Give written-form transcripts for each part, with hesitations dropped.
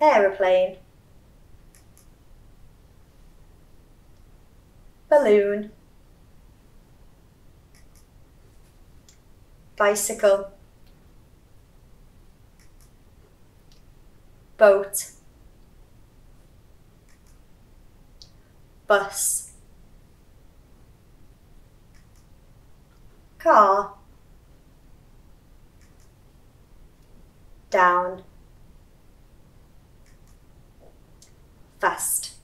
aeroplane, balloon, bicycle, boat, bus, car, down, fast,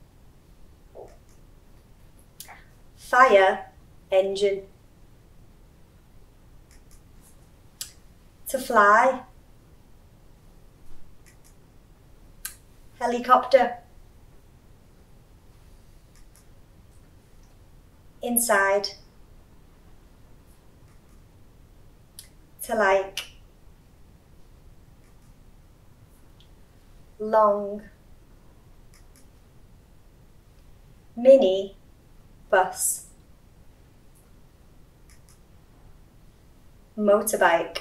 fire engine, to fly, helicopter, inside, to like, long, mini bus, motorbike,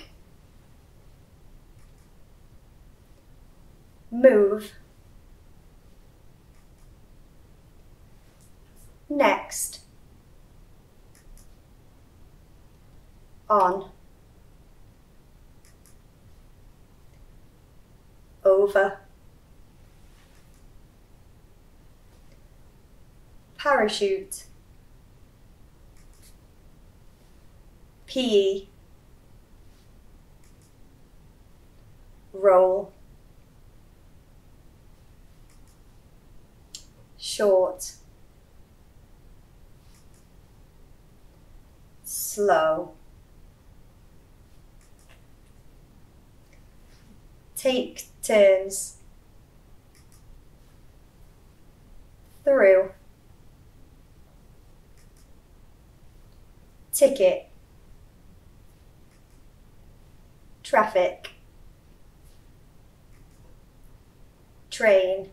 move, next, on, over, parachute, PE, roll, short, slow, take turns, through, ticket, traffic, train,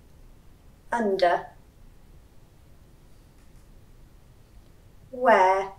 under, where,